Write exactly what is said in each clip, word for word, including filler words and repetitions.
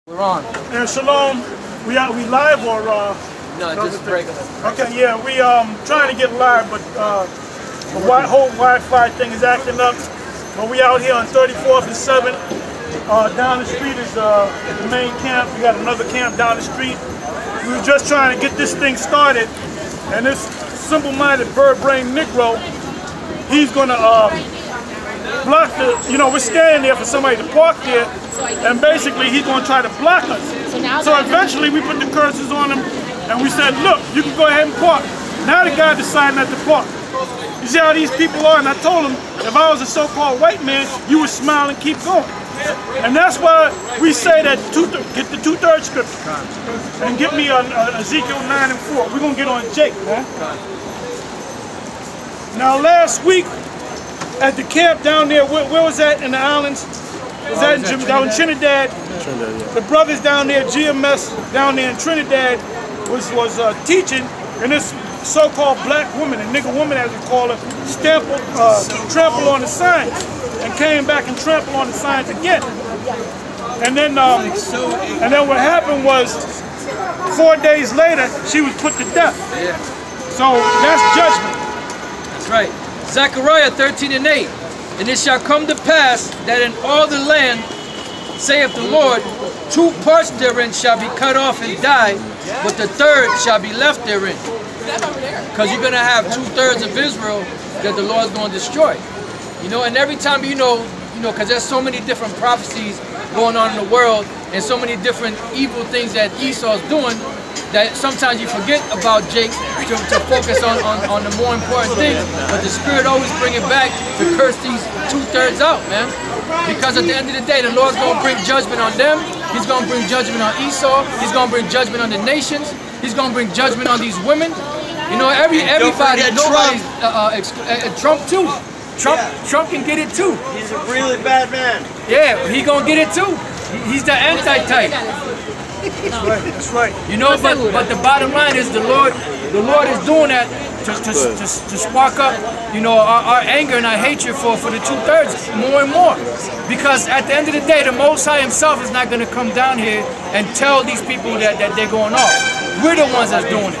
We're on. And Shalom, we are we live or uh? No, just regular. Okay, yeah, we um trying to get live, but uh, the wi whole Wi-Fi thing is acting up. But we out here on thirty-fourth and seventh. Uh, down the street is uh the main camp. We got another camp down the street. We were just trying to get this thing started, and this simple-minded bird-brained Negro, he's gonna uh. block the, you know, we're standing there for somebody to park there, and basically he's going to try to block us. So eventually we put the cursors on him, and we said, look, you can go ahead and park. Now the guy decided not to park. You see how these people are, and I told him, if I was a so-called white man, you would smile and keep going. And that's why we say that, two, get the two-thirds scripture, and get me on uh, Ezekiel nine and four. We're going to get on Jake, man. Now last week, at the camp down there, where, where was that in the islands? Was that in, down in Trinidad? Trinidad, yeah. The brothers down there, G M S down there in Trinidad, was was uh, teaching, and this so-called black woman, a nigger woman as we call her, stampled, uh, trampled on the signs, and came back and trampled on the signs again. And then, um, and then what happened was, four days later, she was put to death. Yeah. So that's judgment. That's right. Zechariah thirteen and eight, and it shall come to pass that in all the land, saith the Lord, two parts therein shall be cut off and die, but the third shall be left therein. Because you're going to have two-thirds of Israel that the Lord's going to destroy. You know, and every time you know, you know, because there's so many different prophecies going on in the world, and so many different evil things that Esau's doing, that sometimes you forget about Jake to, to focus on, on, on the more important things, but the Spirit always bring it back to curse these two-thirds out, man. Because at the end of the day, the Lord's going to bring judgment on them, He's going to bring judgment on Esau, He's going to bring judgment on the nations, He's going to bring judgment on these women. You know, every everybody, nobody's, uh, uh, uh, Trump too. Trump, yeah. Trump can get it too. He's a really bad man. Yeah, he going to get it too. He's the anti-type. That's right, that's right. You know, but but the bottom line is the Lord, the Lord is doing that to to, to, to spark up, you know, our, our anger and our hatred for for the two-thirds more and more. Because at the end of the day, the Most High Himself is not going to come down here and tell these people that that they're going off. We're the ones that's doing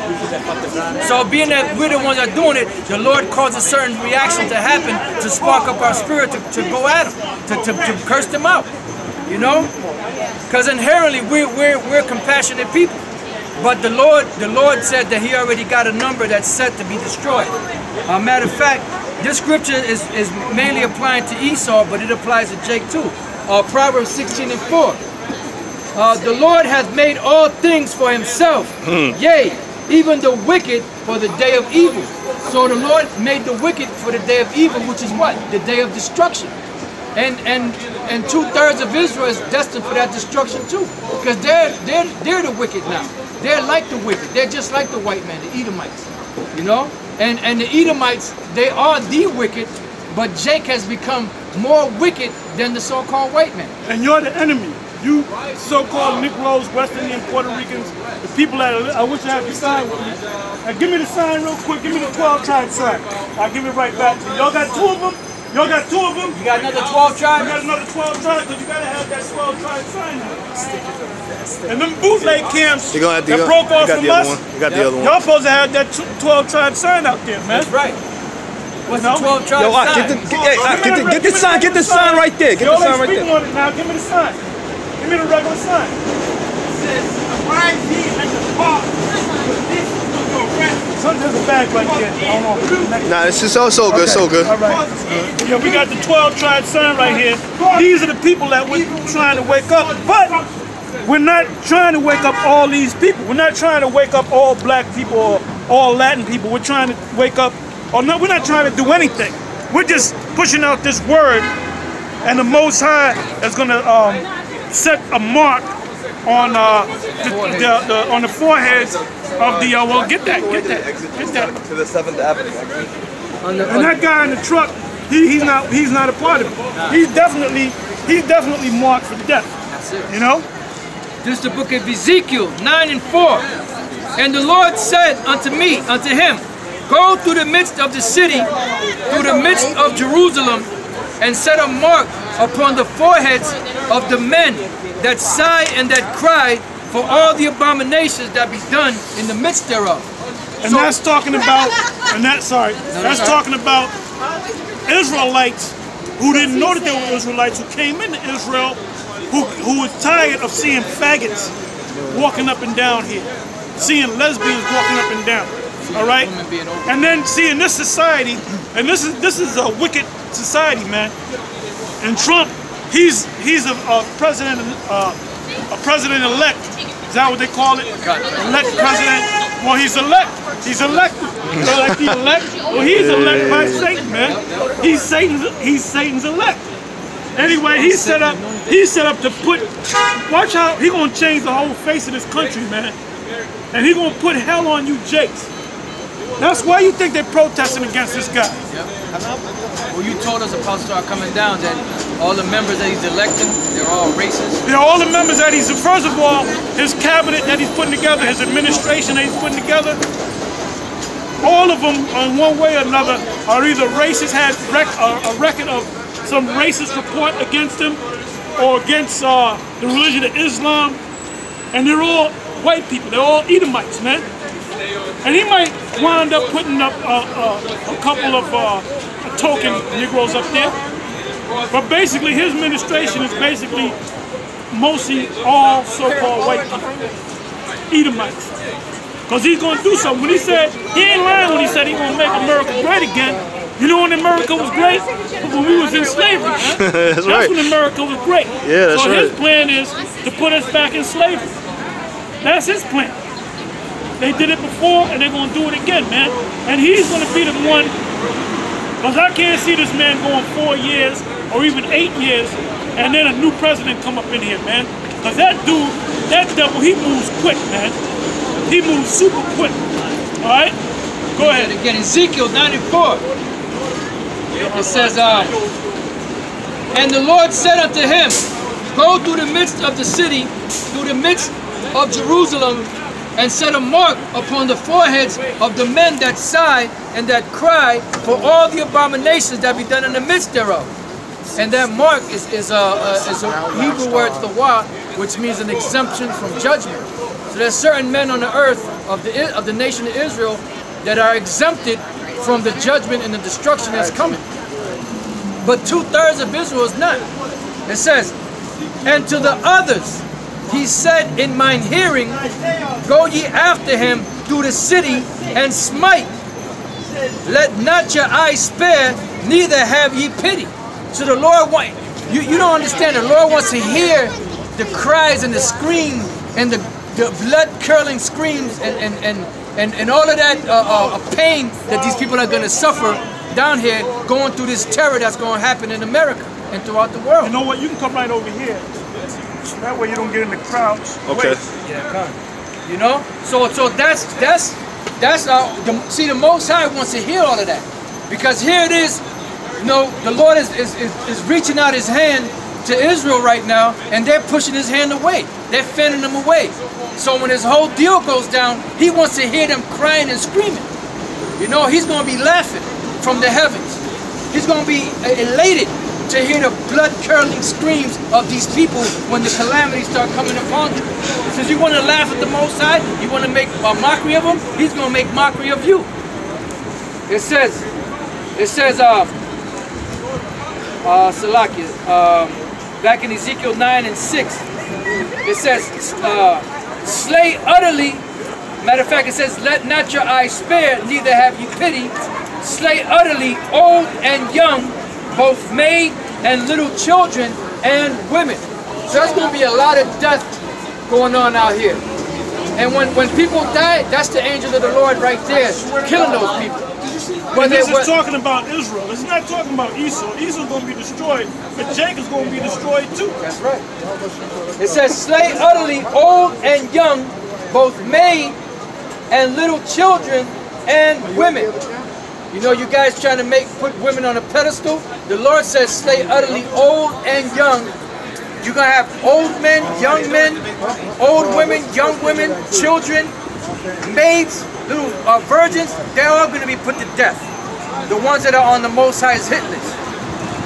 it. So being that we're the ones that are doing it, the Lord caused a certain reaction to happen to spark up our spirit to, to go at them, to, to to curse them out. You know, because inherently we're, we're, we're compassionate people. But the Lord the Lord said that He already got a number that's set to be destroyed. Uh, matter of fact, this scripture is, is mainly applying to Esau, but it applies to Jake too. Uh, Proverbs sixteen and four. Uh, the Lord hath made all things for Himself, mm. yea, even the wicked for the day of evil. So the Lord made the wicked for the day of evil, which is what? The day of destruction. And and and two-thirds of Israel is destined for that destruction too, because they're they're they're the wicked now. They're like the wicked. They're just like the white man, the Edomites. You know, and and the Edomites, they are the wicked, but Jake has become more wicked than the so-called white man. And you're the enemy. You so-called Negroes, West Indian, Puerto Ricans, the people that are, I wish I had the sign with me. Now give me the sign real quick. Give me the twelve tribe sign. I'll give it right back to you. Y'all got two of them. Y'all got two of them? You got another twelve tribes? You got another twelve tribes, because you gotta have that twelve tribe sign now. And them bootleg camps that the, broke off from us, you got the other one. Y'all supposed to have that twelve tribe sign out there, man. That's right. What's no? the twelve tribe Yo, sign? Get the, get, hey, get the, get the sign, get the sign right there. Get the sign right there. On it now. Give me the sign. Give me the regular sign. It says, arrive here at the park. This is going to rest. There's a bag right there. I don't know. Nah, this is so, so good, okay. so good. All right. Yeah, we got the twelve tribe sign right here. These are the people that we're trying to wake up. But we're not trying to wake up all these people. We're not trying to wake up all black people or all Latin people. We're trying to wake up, or no, we're not trying to do anything. We're just pushing out this word, and the Most High is going to um, set a mark on uh, the, the, the on the foreheads of the uh, well, get that, get that, get that. To the Seventh Avenue. And that guy in the truck, he, he's not he's not a part of it. He's definitely he's definitely marked for death. You know. This is the book of Ezekiel nine and four. And the Lord said unto me, unto him, go through the midst of the city, through the midst of Jerusalem, and set a mark upon the foreheads of the men that sigh and that cry for all the abominations that be done in the midst thereof. And So- that's talking about, and that, sorry, that's sorry. talking about Israelites who didn't know that they were Israelites, who came into Israel, who, who was tired of seeing faggots walking up and down here, seeing lesbians walking up and down, all right? And then seeing this society, and this is this is a wicked society, man. And Trump, he's he's a, a president, uh, a president-elect. Is that what they call it? Elect president. Well, he's elect. He's elected. So like he elect. Well, he's elected by Satan, man. He's Satan's. He's Satan's elect. Anyway, he set up. He set up to put. Watch how he gonna change the whole face of this country, man. And he gonna put hell on you, Jakes. That's why you think they're protesting against this guy. Yep. Well, you told us about start coming down that all the members that he's electing, they're all racist. You know, all the members that he's, first of all, his cabinet that he's putting together, his administration that he's putting together, all of them, in one way or another, are either racist, had rec uh, a record of some racist report against him, or against uh, the religion of Islam, and they're all white people. They're all Edomites, man. And he might wind up putting up uh, uh, a couple of uh, token Negroes up there. But basically, his administration is basically mostly all so-called white people, Edomites. Because he's going to do something. When he said, he ain't lying when he said he's going to make America great again. You know when America was great? When we was in slavery, huh? That's, that's right. when America was great. Yeah, that's so right. his plan is to put us back in slavery. That's his plan. They did it before, and they're going to do it again, man. And he's going to be the one, because I can't see this man going four years or even eight years, and then a new president come up in here, man. Because that dude, that devil, he moves quick, man. He moves super quick. All right? Go ahead. And again, Ezekiel ninety-four, it says, uh, and the Lord said unto him, go through the midst of the city, through the midst of Jerusalem, and set a mark upon the foreheads of the men that sigh and that cry for all the abominations that be done in the midst thereof. And that mark is, is, a, a, is a Hebrew word, thawa, which means an exemption from judgment. So there's certain men on the earth of the, of the nation of Israel that are exempted from the judgment and the destruction that's coming. But two-thirds of Israel is not. It says, and to the others, he said in mine hearing, go ye after him through the city and smite. Let not your eyes spare, neither have ye pity. So the Lord want you, you don't understand, the Lord wants to hear the cries and the scream and the, the blood-curdling screams and, and, and, and, and all of that uh, uh, pain that these people are going to suffer down here going through this terror that's going to happen in America and throughout the world. You know what? You can come right over here. That way you don't get in the crowds. Okay. Wait. Yeah, come. You know, so so that's that's that's uh, the, see the Most High wants to hear all of that, because here it is. You know, the Lord is is, is is reaching out His hand to Israel right now, and they're pushing His hand away. They're fanning them away. So when this whole deal goes down, He wants to hear them crying and screaming. You know, He's going to be laughing from the heavens. He's going to be elated to hear the blood-curdling screams of these people when the calamities start coming upon them. Since you want to laugh at the Most High, you want to make a mockery of Him, He's going to make mockery of you. It says, it says, uh, uh, Salakia, uh, back in Ezekiel nine and six, it says, uh, slay utterly, matter of fact, it says, let not your eyes spare, neither have ye pity, slay utterly old and young, both maid and little children and women. So there's going to be a lot of death going on out here. And when, when people die, that's the angel of the Lord right there, killing those people. But this is talking about Israel. It's not talking about Esau. Esau's going to be destroyed, but Jacob's going to be destroyed too. That's right. It says, slay utterly old and young, both maid and little children and women. You know, you guys trying to make put women on a pedestal. The Lord says, slay utterly old and young. You're going to have old men, young men, old women, young women, children, maids, little uh, virgins. They're all going to be put to death. The ones that are on the Most High's hit list.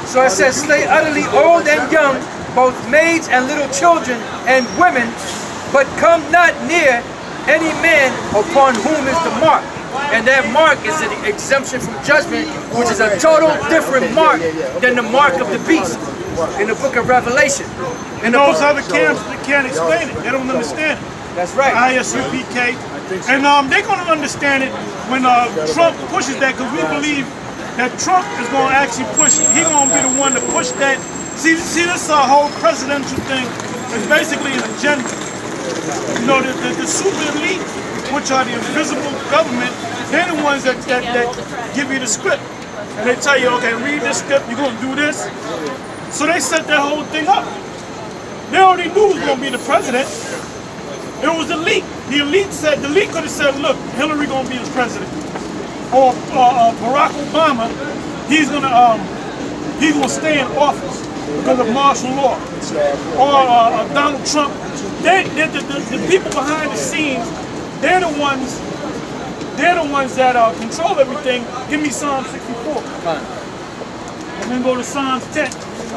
So it says, slay utterly old and young, both maids and little children and women, but come not near any man upon whom is the mark. And that mark is an exemption from judgment, which is a total different mark than the mark of the beast in the book of Revelation. And those other camps, they can't explain it. They don't understand it. That's right. I S U P K. And um, they're going to understand it when uh, Trump pushes that, because we believe that Trump is going to actually push, he's going to be the one to push that. See, see this uh, whole presidential thing is basically an agenda. You know, the, the, the super elite, which are the invisible government, they're the ones that, that, that give you the script. And they tell you, okay, read this script, you're going to do this. So they set that whole thing up. They already knew who was going to be the president. It was the elite. The elite said, the elite could have said, look, Hillary going to be his president. Or uh, uh, Barack Obama, he's going to um, he's going to stay in office because of martial law. Or uh, uh, Donald Trump. They, they, the, the, the people behind the scenes, they're the ones, they're the ones that uh, control everything. Give me Psalm sixty-four. Fine. And then go to Psalms ten.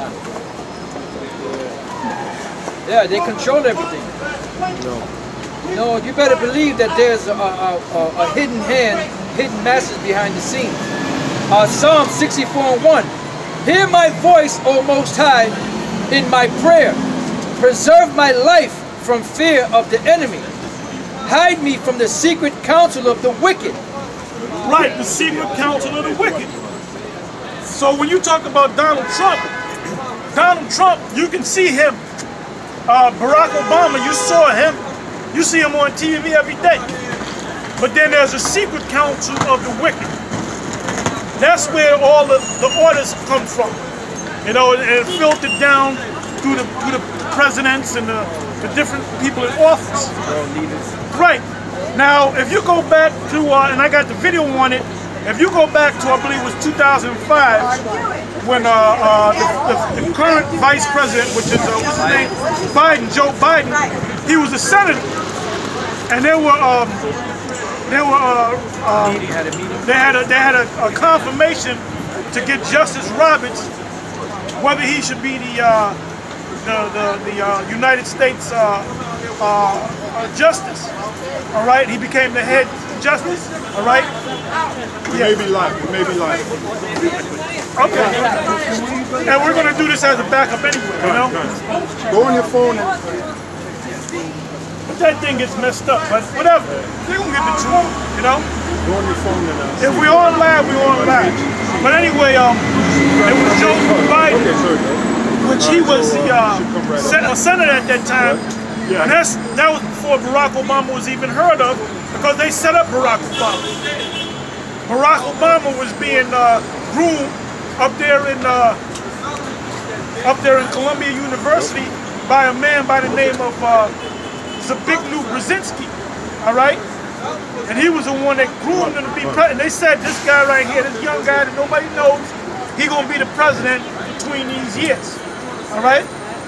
Yeah, they control everything. No. No, you better believe that there's a, a, a, a hidden hand, hidden masters behind the scenes. Uh, Psalm sixty-four and one. Hear my voice, O Most High, in my prayer. Preserve my life from fear of the enemy. Hide me from the secret counsel of the wicked. Right, the secret counsel of the wicked. So when you talk about Donald Trump, Donald Trump, you can see him. Uh, Barack Obama, you saw him. You see him on T V every day. But then there's a secret counsel of the wicked. That's where all the, the orders come from. You know, and it filtered down through the, through the presidents and the, the different people in office. Right. Now, if you go back to, uh, and I got the video on it, if you go back to, I believe it was two thousand five, when uh, uh, the, the, the current vice president, which is, uh, what's his name? Biden, Joe Biden, he was a senator. And there were, um, there were, uh, uh, they had, a, they had a, a confirmation to get Justice Roberts, whether he should be the, uh, the, the, the uh, United States uh, uh, uh, Justice. All right, he became the head justice. All right. Yeah. Maybe live. Maybe live. Okay. And we're gonna do this as a backup anyway. You know. Go on your phone and. But that thing gets messed up. But whatever. They're gonna get the truth. You know. Go on your phone and. Uh, if we're on live, we're on live. But anyway, um, it was Joe Biden, which he was the uh, sen a senator at that time. Yeah. And that's, that was before Barack Obama was even heard of, because they set up Barack Obama. Barack Obama was being uh, groomed up there in uh, up there in Columbia University by a man by the name of uh, Zbigniew Brzezinski. All right, and he was the one that groomed him to be president. They said this guy right here, this young guy that nobody knows, he gonna be the president between these years. All right.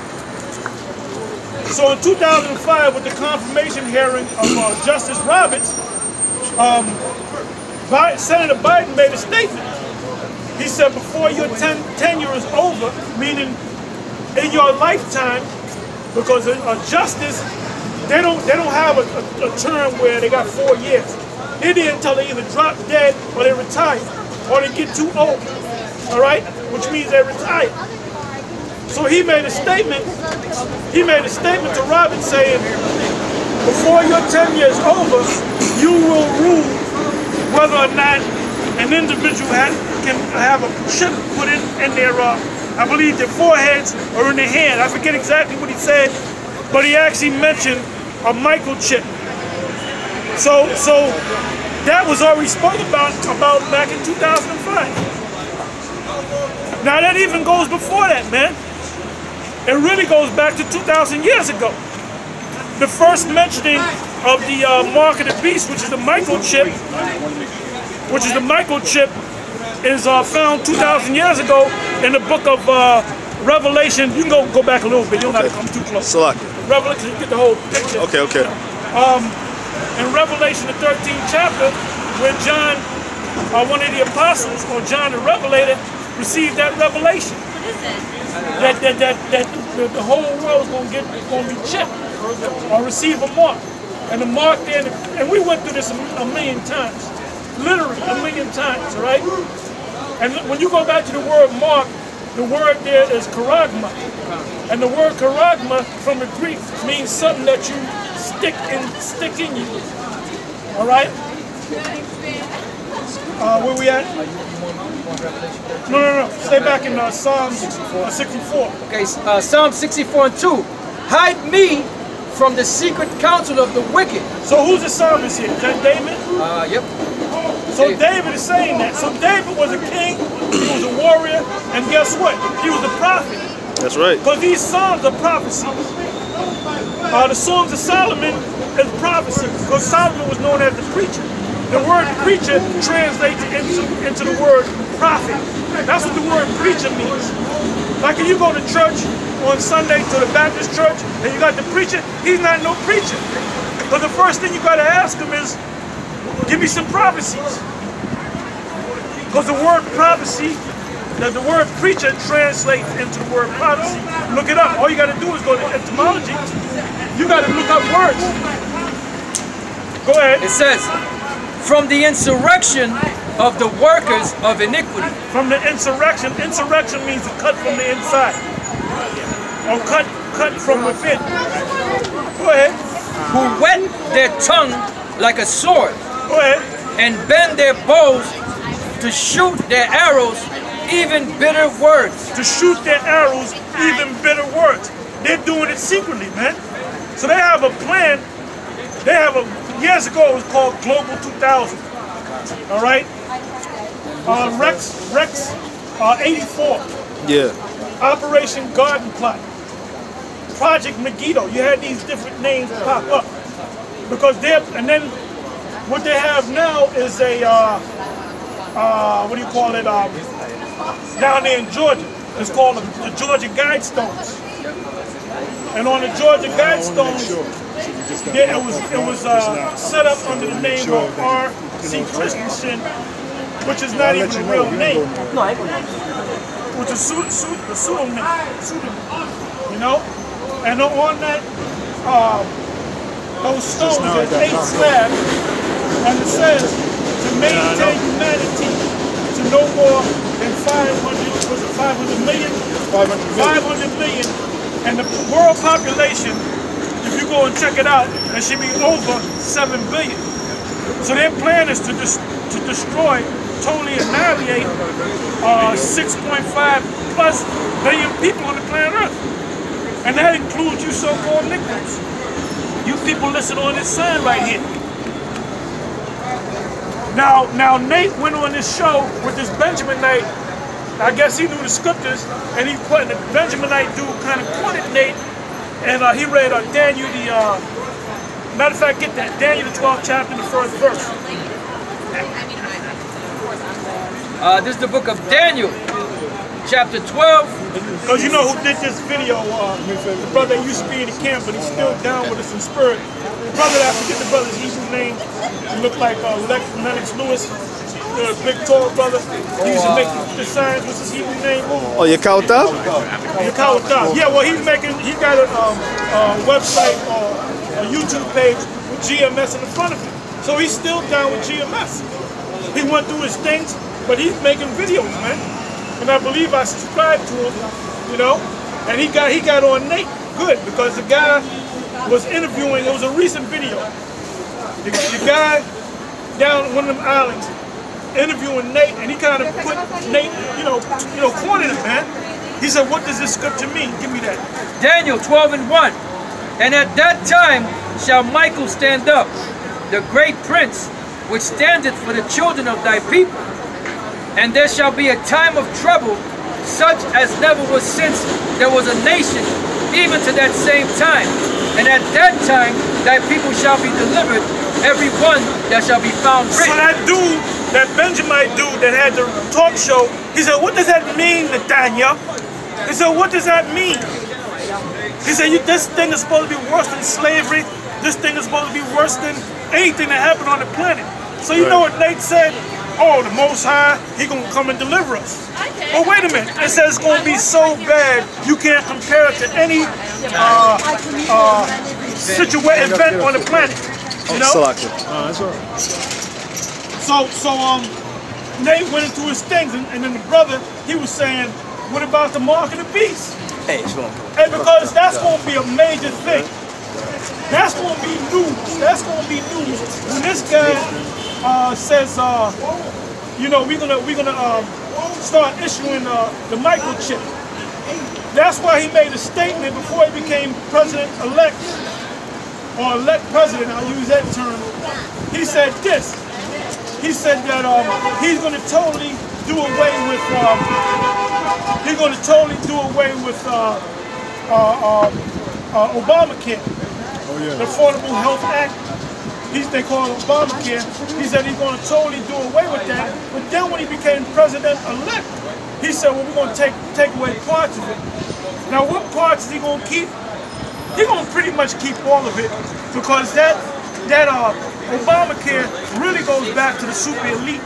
So in two thousand five, with the confirmation hearing of uh, Justice Roberts, um, Biden, Senator Biden made a statement. He said, before your ten, tenure is over, meaning in your lifetime, because a, a justice, they don't they don't have a, a, a term where they got four years. It is until they either drop dead or they retire, or they get too old. All right, which means they retire. So he made a statement, he made a statement to Roberts saying, before your tenure is over, you will rule whether or not an individual has, can have a chip put in, in their, uh, I believe their foreheads or in their hand. I forget exactly what he said, but he actually mentioned a microchip. So, so that was already spoken about, about back in two thousand five. Now that even goes before that, man. It really goes back to two thousand years ago. The first mentioning of the uh, mark of the beast, which is the microchip, which is the microchip, is uh, found two thousand years ago in the book of uh, Revelation. You can go go back a little bit. You don't have to come too close. Select. Revelation, you get the whole picture. Okay, okay. Um, in Revelation, the thirteenth chapter, where John, uh, one of the apostles, or John the Revelator, received that revelation. that that that, that the, the whole world is gonna get gonna be chipped or receive a mark. And the mark there, and we went through this a, a million times, literally a million times, all right? And when you go back to the word mark, the word there is charagma. And the word charagma from the Greek means something that you stick in, stick in you. All right? Uh, where we at? No, no, no. Stay back in uh, Psalm sixty-four. Okay, uh, Psalm sixty-four and two. Hide me from the secret counsel of the wicked. So who's the psalmist here? Is that David? Uh, yep. So David is saying that. So David was a king, he was a warrior, and guess what? He was a prophet. That's right. Because these psalms are prophecies. Uh, the Songs of Solomon is prophecy, because Solomon was known as the preacher. The word preacher translates into, into the word prophet. That's what the word preacher means. Like if you go to church on Sunday to the Baptist church and you got the preacher, he's not no preacher. But the first thing you got to ask him is, give me some prophecies. Because the word prophecy, that the word preacher translates into the word prophecy. Look it up. All you got to do is go to etymology. You got to look up words. Go ahead. It says, from the insurrection of the workers of iniquity. From the insurrection. Insurrection means to cut from the inside. Or cut, cut from within. Go ahead. Who whet their tongue like a sword. Go ahead. And bend their bows to shoot their arrows, even bitter words. To shoot their arrows, even bitter words. They're doing it secretly, man. So they have a plan. They have a, years ago it was called Global two thousand. All right? Uh, Rex, Rex uh, eighty-four. Yeah. Operation Garden Plot. Project Megiddo. You had these different names pop up. Because they're, and then what they have now is a, uh, uh, what do you call it, um, down there in Georgia. It's called the, the Georgia Guidestones. And on the Georgia Guidestones, yeah, it was, it was uh, set up under the name of R C Christensen, which is not even a real name. Which is a pseudonym, you know? And on that, uh, those stones, there's eight slabs, and it says to maintain humanity to no more than five hundred, was it five hundred million? five hundred million. And the world population, if you go and check it out, it should be over seven billion. So their plan is to, dis to destroy, totally annihilate uh, six point five plus billion people on the planet Earth. And that includes you so-called Negroes. You people listen on this sign right here. Now, now Nate went on this show with this Benjaminite. I guess he knew the scriptures, and he put the Benjaminite dude kind of quoted Nate, and uh, he read uh, Daniel the. Uh, matter of fact, get that Daniel the twelfth chapter, the first verse. Uh, this is the book of Daniel, chapter twelve. Because you know who did this video, uh, the brother that used to be in the camp, but he's still down with us in spirit. The brother, I forget the brother's Hebrew name, he looked like uh, Lex, Lennox Lewis, the big tall brother. He used to make the signs, what's his Hebrew name? Oh, you count up? You count up. Yeah, well, he's making, he got a um, uh, website, uh, a YouTube page with G M S in the front of him. So he's still down with G M S. He went through his things, but he's making videos, man. And I believe I subscribed to him, you know, and he got he got on Nate good because the guy was interviewing. It was a recent video. The, the guy down one of them islands interviewing Nate, and he kind of put Nate, you know, you know, cornered him, man. He said, "What does this scripture mean? Give me that." Daniel twelve and one. And at that time shall Michael stand up, the great prince, which standeth for the children of thy people. And there shall be a time of trouble, such as never was since there was a nation, even to that same time. And at that time thy people shall be delivered, every one that shall be found written. So that dude, that Benjaminite dude that had the talk show, he said, "What does that mean, Nathaniel?" He said, "What does that mean?" He said, "This thing is supposed to be worse than slavery. This thing is supposed to be worse than anything that happened on the planet." So you know what Nate said? "Oh, the Most High, he gonna come and deliver us." But wait a minute, it says it's going to be so bad you can't compare it to any uh, uh, situation, event on the planet. You know? So, so um, Nate went into his things, and, and then the brother, he was saying, what about the mark of the beast? And because that's going to be a major thing. That's going to be news. That's going to be news. When this guy uh, says, uh, you know, we're gonna we're gonna um, start issuing uh, the microchip. That's why he made a statement before he became president-elect, or elect president. I'll use that term. He said this. He said that um, he's going to totally do away with. Um, he's going to totally do away with uh, uh, uh, uh, Obamacare. Oh, yeah. The Affordable Health Act, he's, they call it Obamacare. He said he's going to totally do away with that. But then when he became president-elect, he said, well, we're going to take take away parts of it. Now, what parts is he going to keep? He's going to pretty much keep all of it, because that, that uh, Obamacare really goes back to the super elite.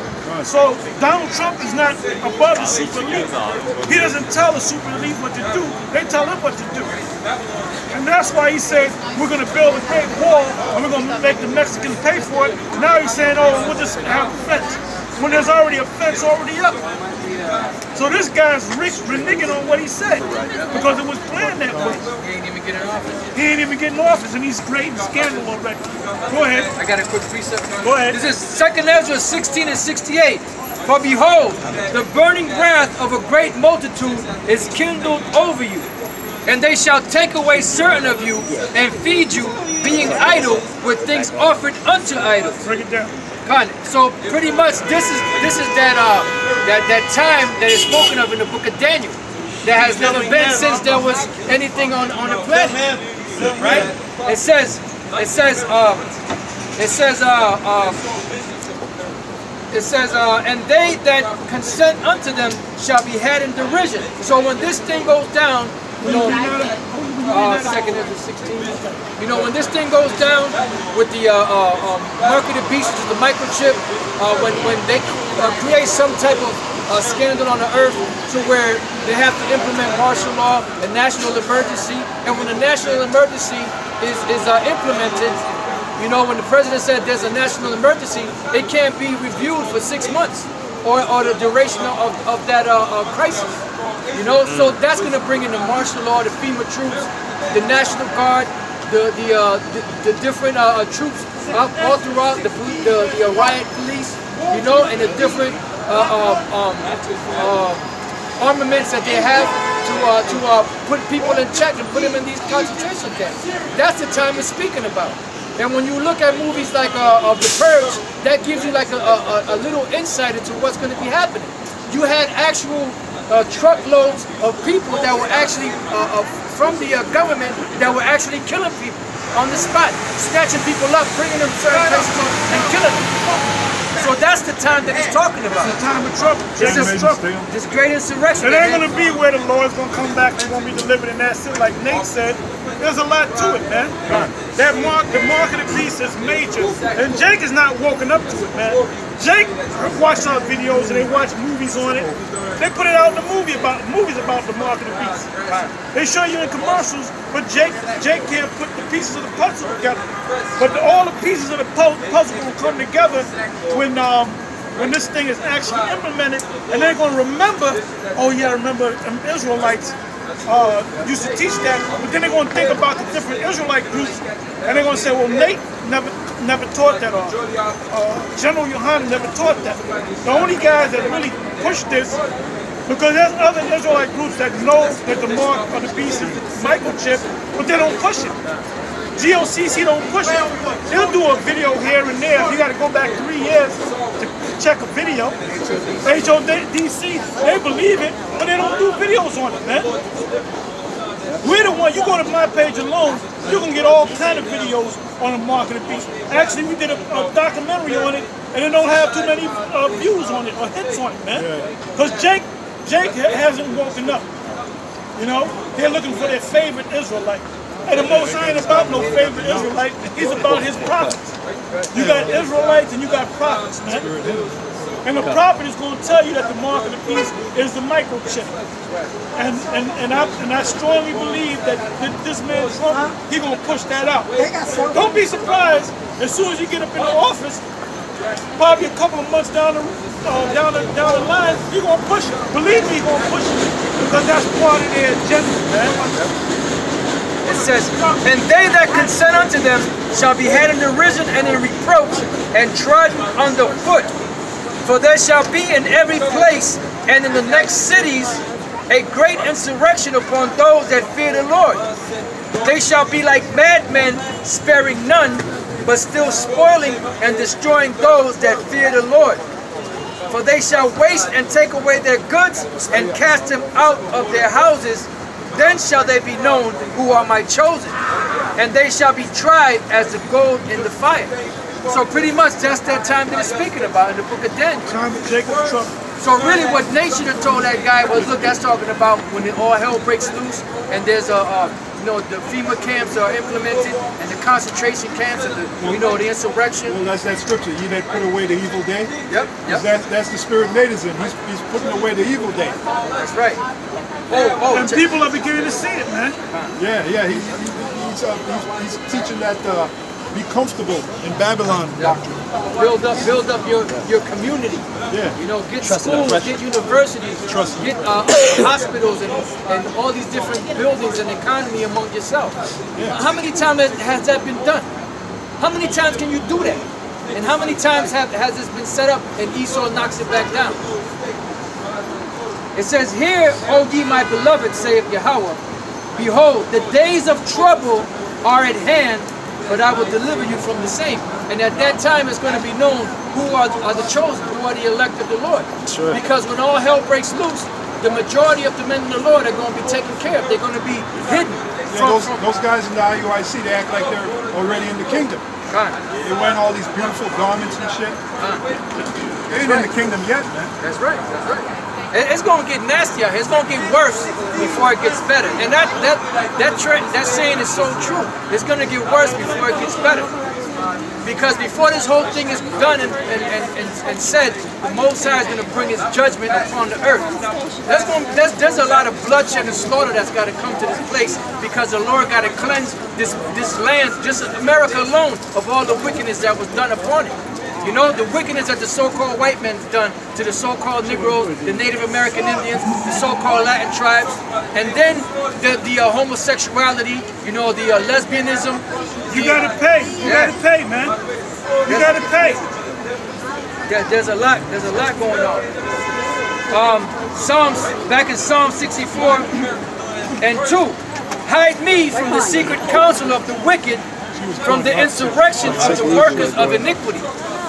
So Donald Trump is not above the super elite. He doesn't tell the super elite what to do. They tell him what to do. And that's why he said, we're going to build a great wall and we're going to make the Mexicans pay for it. Now he's saying, oh, we'll just have a fence, when there's already a fence already up. So this guy's reneging on what he said, because it was planned that way. He ain't even getting in office. He ain't even getting in office, and he's creating scandal already. Go ahead. I got a quick precept. Go ahead. This is Second Ezra sixteen and sixty-eight. For behold, the burning wrath of a great multitude is kindled over you, and they shall take away certain of you and feed you, being idle with things offered unto idols. Break it down. So pretty much this is this is that uh that that time that is spoken of in the book of Daniel. That has never been since there was anything on on the planet, right? It says it says um it says uh um it says uh and they that consent unto them shall be had in derision. So when this thing goes down, you know, uh, second Ezra sixteen. You know, when this thing goes down with the uh, uh, um, mark of the beast, which is the microchip, uh, when when they uh, create some type of uh, scandal on the earth to where they have to implement martial law and national emergency, and when the national emergency is is uh, implemented, you know, when the president said there's a national emergency, it can't be reviewed for six months or or the duration of of that uh, uh, crisis. You know, so that's going to bring in the martial law, the FEMA troops, the National Guard, the the uh, the, the different uh, troops all, all throughout the the, the riot police, you know, and the different uh, uh, um, uh, armaments that they have to uh, to uh, put people in check and put them in these concentration camps. That's the time we're speaking about. And when you look at movies like uh, of The Purge, that gives you like a, a, a little insight into what's going to be happening. You had actual Uh, truckloads of people that were actually uh, uh, from the uh, government that were actually killing people on the spot, snatching people up, bringing them to certain places and killing them. So that's the time that he's talking about. It's the time of trouble. This is trouble. This great insurrection. It ain't going to be where the Lord's going to come back and going to be delivered in that city. Like Nate said, there's a lot to it, man. That mark, the mark of the beast is major. And Jake is not woken up to it, man. Jake watched our videos and they watch movies on it. They put it out in the movie about movies about the mark of the beast. They show you in commercials, but Jake Jake can't put the pieces of the puzzle together. But the, all the pieces of the puzzle will come together when um, when this thing is actually implemented, and they're going to remember. Oh yeah, remember um, Israelites uh, used to teach that. But then they're going to think about the different Israelite groups, and they're going to say, well, Nate never. never taught that, or uh, General Yohanan never taught that. The only guys that really push this, because there's other Israelite groups that know that the mark of the beast is microchip, but they don't push it. G O C C don't push it. They'll do a video here and there. You got to go back three years to check a video. H O D C, they believe it, but they don't do videos on it, man. We're the one, you go to my page alone, you can get all kind of videos on the mark of the beast. Actually, we did a, a documentary on it, and it don't have too many uh, views on it, or hits on it, man. Because Jake, Jake hasn't woken up. You know, they're looking for their favorite Israelite. And the Most High ain't about no favorite Israelite, he's about his prophets. You got Israelites and you got prophets, man. And the prophet is going to tell you that the mark of the beast is the microchip. And and and I and I strongly believe that this man Trump, he gonna push that out. Don't be surprised as soon as you get up in the office, probably a couple of months down the uh, down the down the line, he gonna push it. Believe me, he gonna push it because that's part of their agenda, man. It says, and they that consent unto them shall be had in derision and in reproach and trodden under foot. For there shall be in every place and in the next cities a great insurrection upon those that fear the Lord. They shall be like madmen, sparing none, but still spoiling and destroying those that fear the Lord. For they shall waste and take away their goods and cast them out of their houses. Then shall they be known who are my chosen, and they shall be tried as the gold in the fire. So pretty much that's that time that it's speaking about in the book of Daniel. Time of Jacob's trouble. So really what they should have told that guy was, look, that's talking about when the, all hell breaks loose and there's a, uh, you know, the FEMA camps are implemented and the concentration camps and the, you know, the insurrection. Well, that's that scripture. He that put away the evil day. Yep, yep. That, that's the spirit made us in. He's, he's putting away the evil day. That's right. Oh, oh, and people are beginning to see it, man. Yeah, yeah. He, he, he's, uh, he's, he's teaching that uh, be comfortable in Babylon doctrine. Build up, build up your your community. Yeah. You know, get schools, get universities, Trust get uh, hospitals, and and all these different buildings and economy among yourself. Yeah. How many times has that been done? How many times can you do that? And how many times have, has this been set up and Esau knocks it back down? It says, "Hear, O ye my beloved, saith Yahweh, behold, the days of trouble are at hand, but I will deliver you from the same." And at that time it's going to be known who are, are the chosen, who are the elect of the Lord. Sure. Because when all hell breaks loose, the majority of the men in the Lord are going to be taken care of. They're going to be hidden. Yeah, From, those, from, those guys in the I U I C, they act like they're already in the kingdom. God. They wear all these beautiful garments and shit. Uh, They ain't in the kingdom yet, man. That's right, that's right. It- It's going to get nasty out here. It's going to get worse before it gets better. And that that that trend, that saying is so true. It's going to get worse before it gets better. Because before this whole thing is done and, and, and, and, and said, the Most High is going to bring his judgment upon the earth. That's going, there's, there's a lot of bloodshed and slaughter that's got to come to this place because the Lord got to cleanse this, this land, just America alone, of all the wickedness that was done upon it. You know, the wickedness that the so-called white man's done to the so-called Negroes, the Native American Indians, the so-called Latin tribes, and then the, the uh, homosexuality, you know, the uh, lesbianism. You the, gotta pay. You yeah. gotta pay, man. You gotta pay. There, there's a lot. There's a lot going on. Um, Psalms, back in Psalm sixty-four and two, hide me from the secret counsel of the wicked, from the insurrection of the workers of iniquity.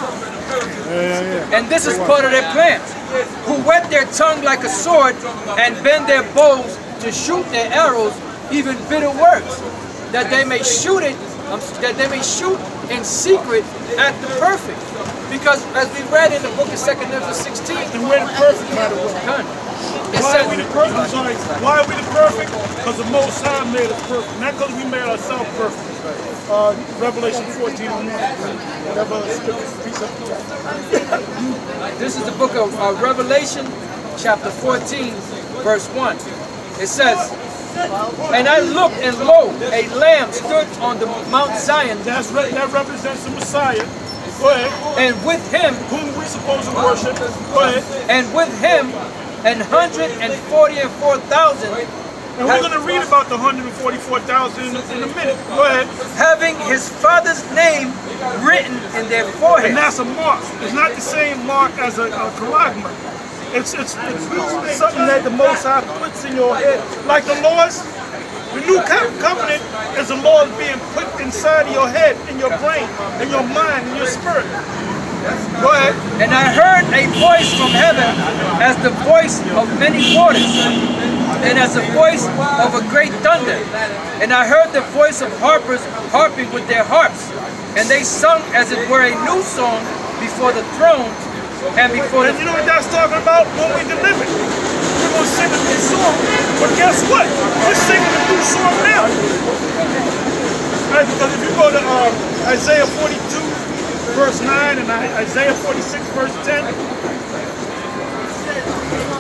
And this is part of their plan, who whet their tongue like a sword and bend their bows to shoot their arrows, even bitter words, that they may shoot it, um, that they may shoot in secret at the perfect. Because as we read in the book of Second Ezra sixteen, And we're the perfect, by the way. done. It Why are says, we the perfect? I'm sorry. Why are we the perfect? Because the Most High made us perfect. Not because we made ourselves perfect. Uh, Revelation fourteen and one. Whatever scripture, precept, this is the book of uh, Revelation, chapter fourteen, verse one. It says, and I looked, and lo, a lamb stood on the Mount Zion, That's re that represents the Messiah. Go ahead. and with him, Whom we supposed to worship. Go ahead. and with him, an hundred and forty and four thousand, And we're going to read about the one hundred forty-four thousand in, in a minute. Go ahead. having his father's name written in their forehead. And that's a mark. It's not the same mark as a, a charagma. It's, it's, it's, it's something that the Most High puts in your head. Like the laws, the new co- covenant is the laws being put inside of your head, in your brain, in your mind, in your spirit. Go ahead. And I heard a voice from heaven as the voice of many waters, and as the voice of a great thunder. And I heard the voice of harpers harping with their harps, and they sung as it were a new song before the throne and before the... And you know what that's talking about? When we deliver. We're going to sing a new song. But guess what? We're singing a new song now. Right, because if you go to uh, Isaiah forty-two, verse nine, and Isaiah forty-six, verse ten,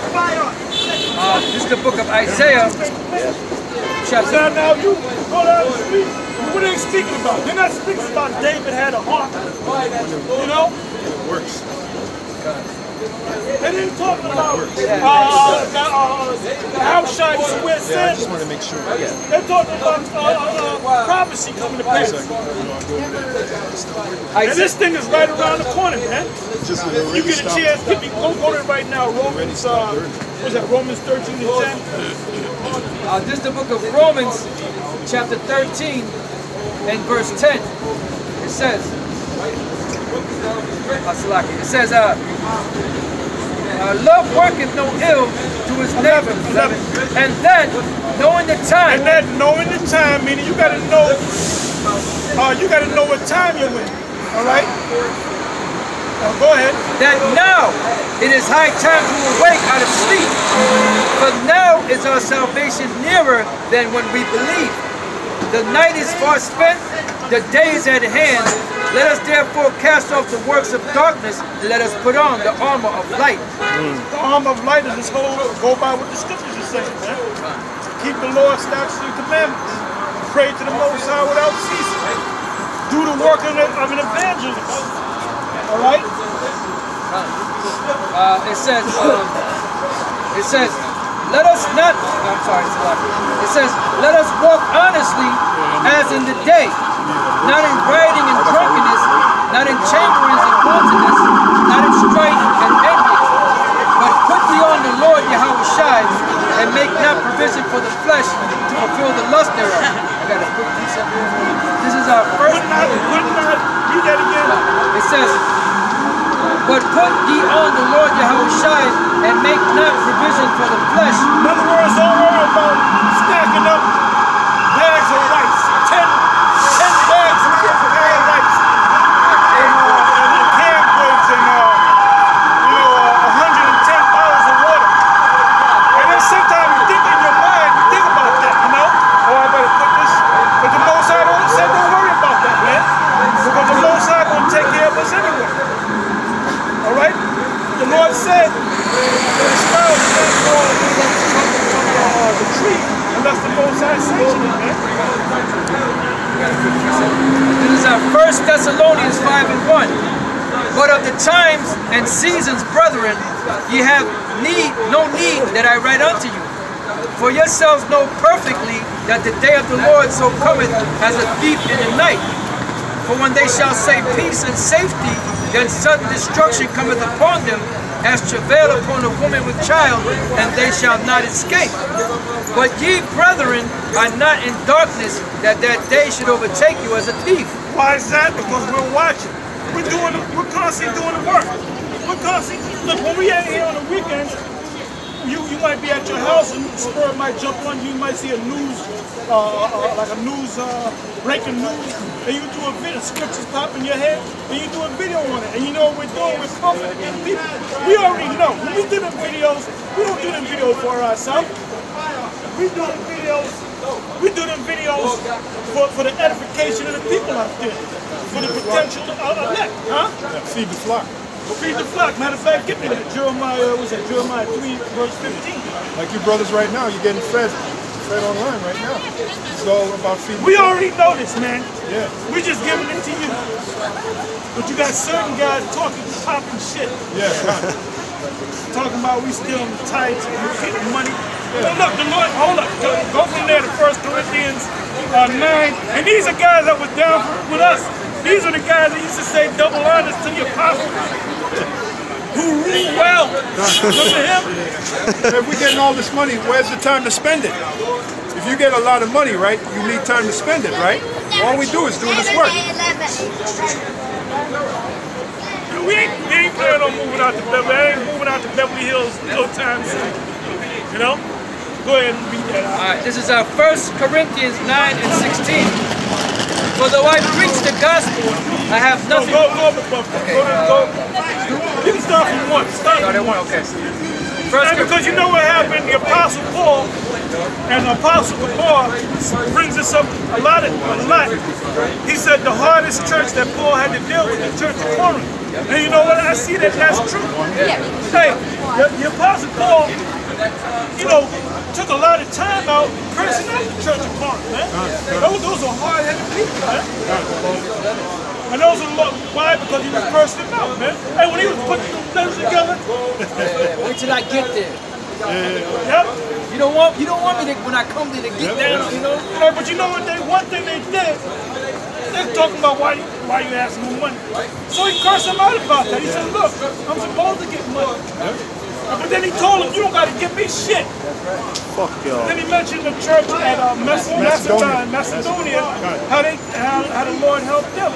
Uh, this is the book of Isaiah. Chapter. Now, now you go down the street. What are they speaking about? They're not speaking about David had a heart. You know? It works. They didn't talk about uh, uh, uh, how shy you wear Yeah, I sandals. just want to make sure. Yeah. They're talking about uh, uh, uh, prophecy coming to pass. And this thing is right around the corner, man. Just You get a chance, get me, go, go to it right now. Romans, uh, what's that? Romans thirteen and ten. Uh, this is the book of Romans, chapter thirteen, and verse ten. It says, it says, uh, uh, love worketh no ill to his neighbor, and then knowing the time. And that knowing the time, meaning you got to know, uh, you got to know what time you're in. All right. Now go ahead. That now it is high time to awake out of sleep, for now is our salvation nearer than when we believe. The night is far spent, the day is at hand. Let us therefore cast off the works of darkness, and let us put on the armor of light. Mm. The armor of light is this whole, go by what the scriptures are saying, man. Keep the Lord's statutes and commandments. Pray to the Most High without ceasing. Do the work of an evangelist. All right? Uh, it says, um, it says, let us not, I'm sorry, it says, let us walk honestly as in the day, not in rioting and drunkenness, not in chamberings and wantonness, not in strife and envy, but put thee on the Lord Yahweh Shai, and make not provision for the flesh to fulfill the lust thereof. I gotta put this up here. This is our first. Would not, would not, read that again. It says, but put ye on the Lord Yahweh Shai, and make not provision for the flesh. In other words, don't worry about stacking up bags of rice. Ten, ten bags of rice. And, uh, and canned goods and, uh, you know, uh, one hundred ten bottles of water. And then sometimes you think in your mind, you think about that, you know? Oh, I better put this. But the Most High don't say, don't worry about that, man. Because the Most High going to take care of us anyway. All right? The Lord said, the sparrow can't fall from uh, the tree unless the Most High sanction it, man. This is our First Thessalonians five and one. But of the times and seasons, brethren, ye have need no need that I write unto you. For yourselves know perfectly that the day of the Lord so cometh as a thief in the night. For when they shall say peace and safety, then sudden destruction cometh upon them, as travail upon a woman with child, and they shall not escape. But ye, brethren, are not in darkness, that that day should overtake you as a thief. Why is that? Because we're watching. We're doing. We're constantly doing the work. We're constantly. Look, when we ain't here on the weekends, you you might be at your house and spur might jump on you. You might see a news, uh, uh, like a news, uh, breaking news, and you do a video. Scriptures pop in your head, and you do a video on it. And you know what we're doing. We're comforting people. We already know. When we do them videos, we don't do them videos for ourselves. We do them videos. We do them videos for, for the edification of the people out there, for the potential uh, elect, huh? Yeah, feed the flock. Feed the flock. Matter of fact, give me that Jeremiah. What's that? Jeremiah three, verse fifteen. Like you brothers right now, you're getting fed, fed online right now. It's all about feeding. We already know this, man. Yeah. We just giving it to you. But you got certain guys talking, popping shit. Yeah. Talking about we still in the tights and we getting money. Yeah. Look, the Lord, hold up. Go, go from there to First Corinthians uh, nine. And these are guys that were down with us. These are the guys that used to say double honors to the apostles. Who rule well. Remember him? If we're getting all this money, where's the time to spend it? If you get a lot of money, right, you need time to spend it, right? All we do is do this work. We ain't, we ain't planning on moving out to Beverly. I ain't moving out to Beverly Hills no time soon. You know? Go ahead and read that out. All right, this is our First Corinthians nine and sixteen. For though I preach the gospel, I have nothing. Go, go, go, go, okay. go, go. You can start from one. Start from one. Okay. First, and because you know what happened, the Apostle Paul and the Apostle Paul brings us up a lot. Of, a lot. He said the hardest church that Paul had to deal with, the church of Corinth. And you know what? I see that that's true. Hey, the, the Apostle Paul, you know, took a lot of time out cursing out the church of Corinth, man. Those, those are hard-headed people, man. And those are the, why? Because he was cursing them out, man. Hey, when he was putting them letters together. Wait till I get there. Yep. You don't want you don't want me to when I come there to get down, you know? Hey, but you know what? They one thing they did. They're talking about why you why you asking for money. So he cursed them out about that. He said, look, I'm supposed to get money. But then he told them, you don't got to give me shit. Fuck y'all. Then he mentioned the church at uh, Macedonia, Macedonia, how they how, how the Lord helped them.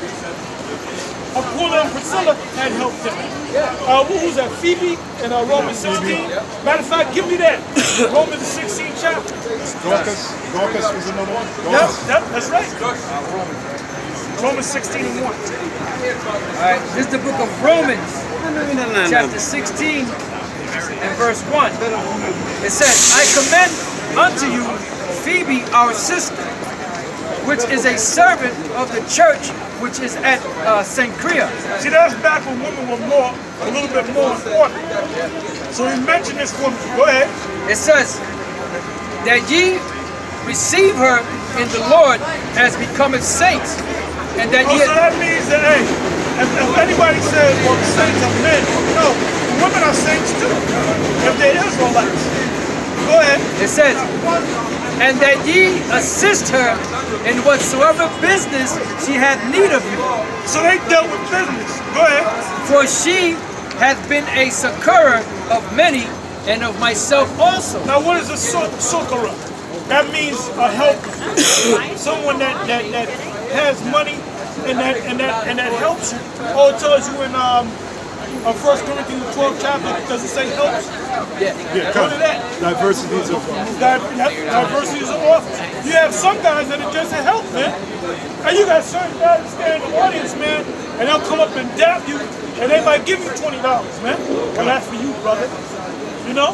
Aquila and Priscilla had helped them. Uh, who was that? Phoebe in uh, Romans sixteen. Matter of fact, give me that. Romans sixteen chapter. Dorcas, Dorcas was another one. Yep, yep, that's right. Romans sixteen and one. All right, this is the book of Romans, chapter sixteen and verse one. It says, I commend unto you Phoebe, our sister, which is a servant of the church which is at uh, Cenchrea. See, that's back when women were more, a little bit more important. So he mentioned this woman. Go ahead. It says, that ye receive her in the Lord as becometh saints, and that Oh, ye... so that means that, hey, if, if anybody says, well, the saints are men, no, the women are saints too, if they're Israelites. Go ahead. It says, and that ye assist her in whatsoever business she hath need of you. So they dealt with business. Go ahead. For she hath been a succorer of many, and of myself also. Now, what is a succorer? That means a helper. Someone that, that, that has money and that and that and that helps you. Oh, it tells you in um, uh, First Corinthians twelve chapter, does it say helps? Yeah. Yeah, Go to that. diversities of Di diversities of office. You have some guys that are just a help, man. And you got certain guys that stand in the audience, man, and they'll come up and dap you, and they might give you twenty dollars, man. Well, that's for you, brother. You know?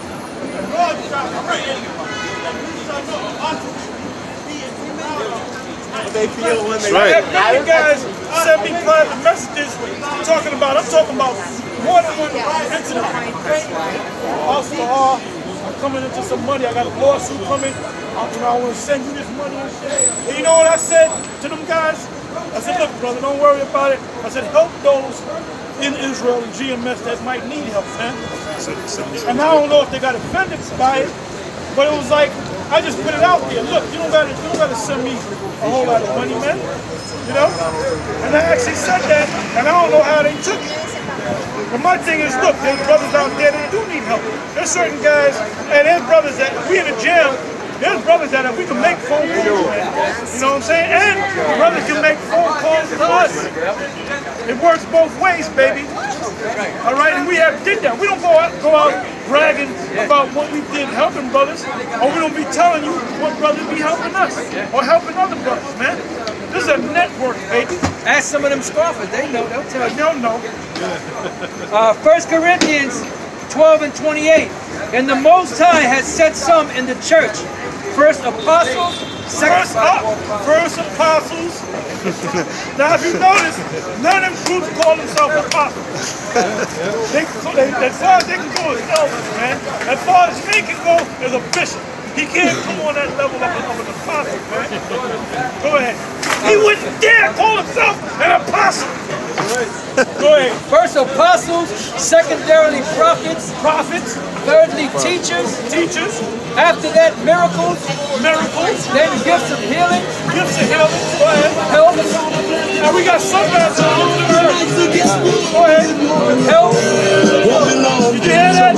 they feel when they I have many guys send me private messages talking about, I'm talking about more than one incident. Also, uh, I'm coming into some money. I got a lawsuit coming. I, you know, I want to send you this money and shit. And you know what I said to them guys? I said, look, brother, don't worry about it. I said, help those in Israel and G M S that might need help, man. And I don't know if they got offended by it, but it was like, I just put it out there. Look, you don't gotta, you don't gotta send me a whole lot of money, man. You know? And I actually said that, and I don't know how they took it. But my thing is, look, there's brothers out there that do need help. There's certain guys, and there's brothers that, we in the gym, there's brothers that we can make phone calls, man. You know what I'm saying? And brothers can make phone calls to us. It works both ways, baby. All right, and we have did that. We don't go out, go out bragging about what we did helping brothers, or we don't be telling you what brothers be helping us, or helping other brothers, man. This is a network, baby. Ask some of them scoffers, they know, they'll tell you. They don't know. Uh, First Corinthians twelve and twenty-eight. And the Most High has set some in the church. First apostles, second First up, first apostles. Now, if you notice, none of them groups call themselves apostles. They, so they, as far as they can go is elders, man. As far as me can go is a bishop. He can't come on that level of, of an apostle, man. Go ahead. He wouldn't dare call himself an apostle. Go ahead. First apostles, secondarily prophets, Prophets, thirdly teachers, teachers, after that miracles, miracles, then gifts of healing, gifts of healing. Go ahead. help, Now we got some guys that are the earth. Go ahead. help. Did you hear that?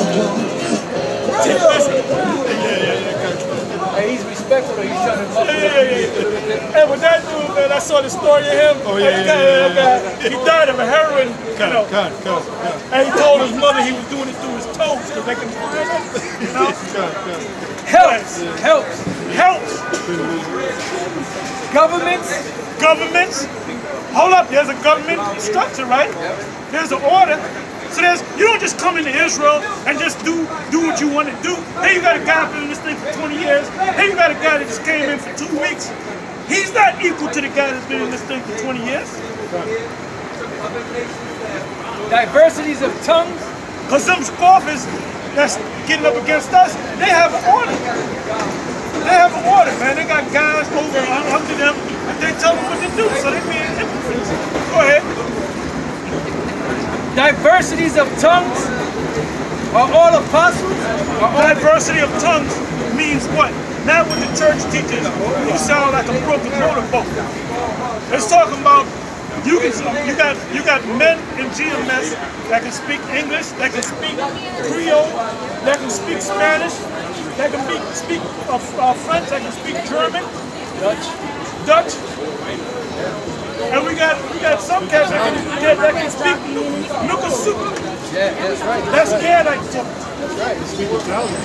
Hey, he's respectful, he's trying to Yeah, yeah, yeah, yeah. Hey, but that dude, man, I saw the story of him. Oh, yeah, That yeah, guy, yeah, that guy, He died of a heroin, you know. Cut, cut, cut. And he told his mother he was doing it through his toes because they can find him. You know? helps, helps. Helps. Governments, Governments. Hold up, there's a government structure, right? There's an order. So there's, you don't just come into Israel and just do do what you want to do. Hey, you got a guy been in this thing for twenty years. Hey, you got a guy that just came in for two weeks. He's not equal to the guy that's been in this thing for twenty years. Diversities of tongues. Because them scoffers that's getting up against us, they have an order. They have an order, man. They got guys over under them, and they tell them what to do, so they being hypocrites. Go ahead. Diversities of tongues. Are all apostles? Are all Diversity of tongues means what? Not what the church teaches. You sound like a broken motorboat. It's talking about you can you got you got men in G M S that can speak English, that can speak Creole, that can speak Spanish, that can speak, speak uh, uh, French, that can speak German, Dutch, Dutch. And we got we got some cats that can that, that can speak Nukasup. Yeah, that's right. That's Gadite talk. That's right. Speak Italian.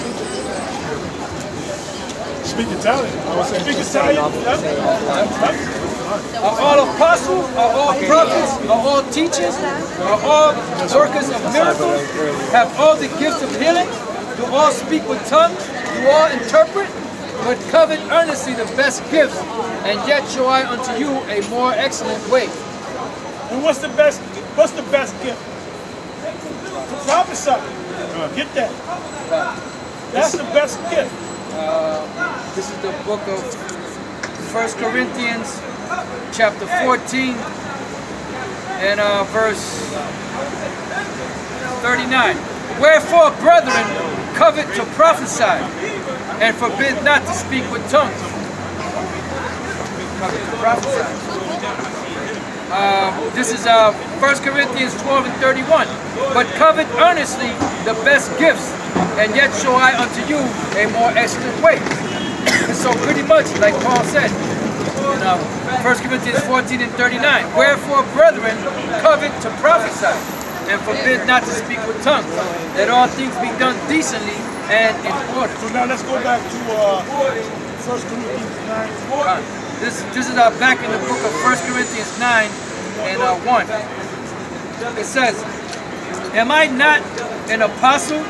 Speak Italian. I was saying Speak Italian. Yep. Are all apostles? Are all prophets? Are all teachers? Are all workers of miracles? Have all the gifts of healing? Do all speak with tongues? Do all interpret? But covet earnestly the best gifts, and yet show I unto you a more excellent way. And what's the best? What's the best gift? Prophesy. Get that. That's the best gift. Uh, this is the book of First Corinthians, chapter fourteen, and uh, verse thirty-nine. Wherefore, brethren, covet to prophesy, and forbid not to speak with tongues. Covet to prophesy. Uh, this is uh, First Corinthians twelve and thirty-one. But covet earnestly the best gifts, and yet show I unto you a more excellent way. So pretty much, like Paul said, in uh, First Corinthians fourteen and thirty-nine. Wherefore, brethren, covet to prophesy, and forbid not to speak with tongues, that all things be done decently and in order. So now let's go back to uh, First Corinthians nine. Uh, this, this is uh, back in the book of First Corinthians nine and uh, one. It says, am I not an apostle?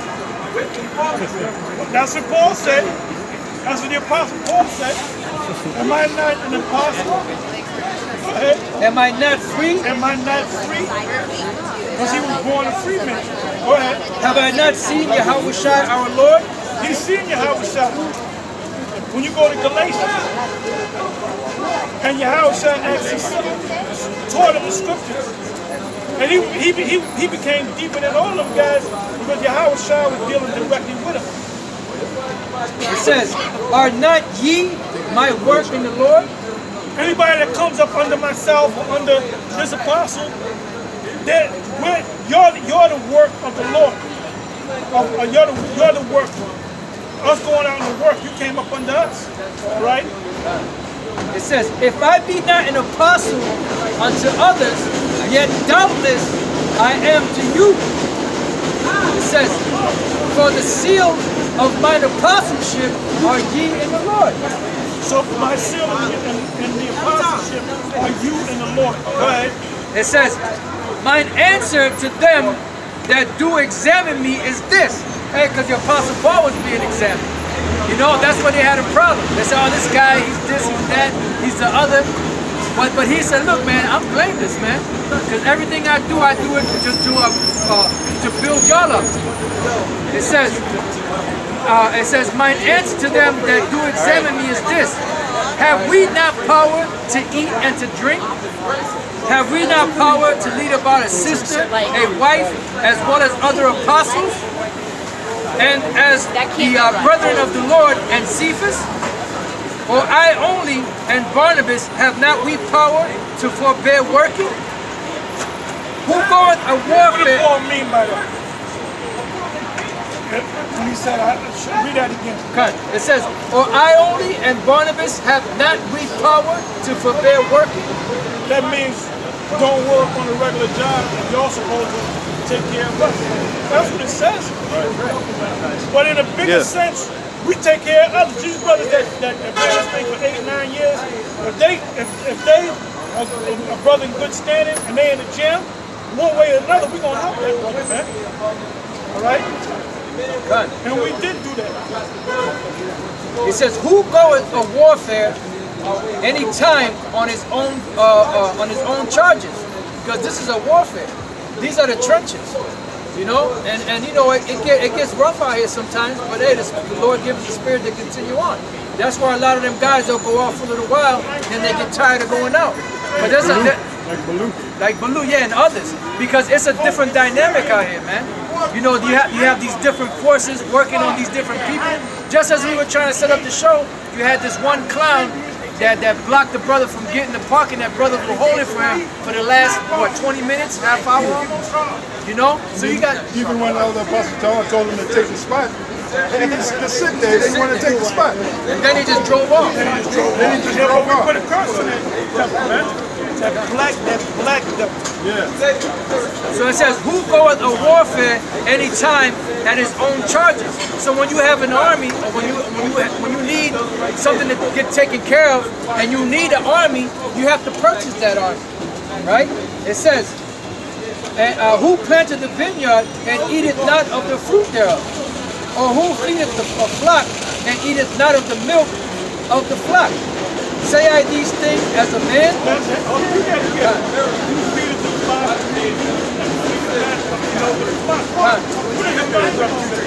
That's what Paul said. That's what the Apostle Paul said. Am I not an apostle? Go ahead. Am I not free? Am I not free? Because he was born a free man. Go ahead. Have I not seen Yahushua our Lord? He's seen Yahushua. When you go to Galatians, and Yahushua actually taught him the scriptures. And he, he, he, he became deeper than all of them guys because Yahushua was dealing directly with him. It says, are not ye my work in the Lord? Anybody that comes up under myself or under this apostle, that we're, you're, you're the work of the Lord. Or, or you're, the, you're the work. Us going out and work, you came up under us. All right? It says, if I be not an apostle unto others, yet doubtless I am to you. It says, for the seal of mine apostleship are ye in the Lord. So my seal in, in the apostleship are you in the Lord. Go ahead. It says, mine answer to them that do examine me is this. Hey, because the Apostle Paul was being examined. You know, that's where they had a problem. They said, oh, this guy, he's this, he's that, he's the other. But, but he said, look, man, I'm blameless, man. Because everything I do, I do it just to, uh, uh, to build y'all up. It says, uh, it says, mine answer to them that do examine me is this. Have we not power to eat and to drink? Have we not power to lead about a sister, a wife, as well as other apostles? And as the uh, brethren of the Lord and Cephas? Or I only and Barnabas have not we power to forbear working? Who goeth a warfare? What did Paul mean by that? When he said, I should read that again. Okay. It says, or I only and Barnabas have not we power to forbear working? That means don't work on a regular job and you're supposed to take care of us. That's what it says. But in a bigger yeah. sense, we take care of others. These brothers that, that have been this thing for eight, nine years, if they, if, if they are a brother in good standing and they in the gym, one way or another, we're going to help that brother, man. All right? And we did do that. It says, who goeth a warfare any time on his own uh, uh, on his own charges? because this is a warfare. These are the trenches, you know, and, and you know, it, it, get, it gets rough out here sometimes, but hey, the, the Lord gives us the spirit to continue on. That's why a lot of them guys, they'll go off for a little while, and they get tired of going out. But there's a, there, Like Baloo. like Baloo, yeah, and others, because it's a different dynamic out here, man. You know, you have, you have these different forces working on these different people. Just as we were trying to set up the show, you had this one clown that, that blocked the brother from getting the park, and that brother was holding for him for the last, what, twenty minutes, half hour? You know? So you got... Even when Elder Apostle Todd told him to take the spot, he was just sitting there, he didn't want to take the spot. And then he just drove off. Then he just drove We off. put a curse on that temple, man. That black, that black devil. Yeah. So it says, who goeth a warfare any time at his own charges. So when you have an army, or when you when you when you need something to get taken care of, and you need an army, you have to purchase that army, right? It says, and, uh, who planted the vineyard and eateth not of the fruit thereof, or who feedeth the a flock and eateth not of the milk of the flock? Say I these things as a man? That's it. Oh, you got to get it. You feed it to the flock, and you feed that, you know, to the flock. What is it going to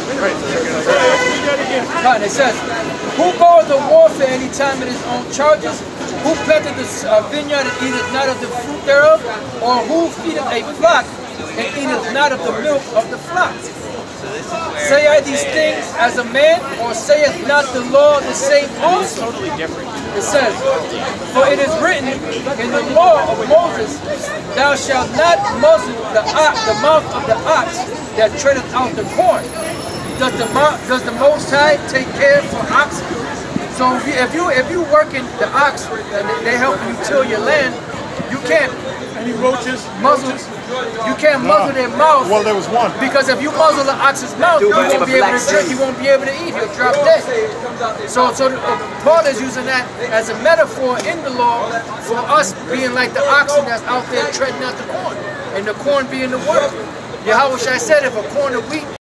do? You got to get it. Right, it says, who goeth the warfare any time in his own charges? Who planted the uh, vineyard and eateth not of the fruit thereof? Or who feedeth a flock and eateth not of the milk of the flock? Say I these things as a man, or saith not the law the same also? It says, for it is written in the law of Moses, thou shalt not muzzle the, ox, the mouth of the ox that treadeth out the corn. Does the, does the Most High take care for oxen? So if you if you if you working the ox and they helping you till your land, you can't Any roaches? muzzle. You can't muzzle their mouth. Well, there was one. Because if you muzzle the ox's mouth, you won't be able to drink. You won't be able to eat. He'll drop dead. So, so the, Paul is using that as a metaphor in the law for us being like the oxen that's out there treading out the corn, and the corn being the word. Yahweh Shai said, if a corn of wheat